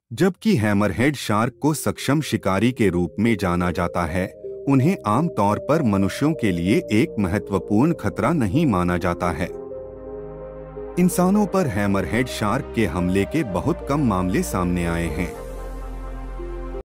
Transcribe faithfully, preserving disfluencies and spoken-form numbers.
जबकि hammerhead shark को सक्षम शिकारी के रूप में जाना जाता है, उन्हें आमतौर पर मनुष्यों के लिए एक महत्वपूर्ण खतरा नहीं माना जाता है। इंसानों पर हैमरहेड शार्क के हमले के बहुत कम मामले सामने आए हैं।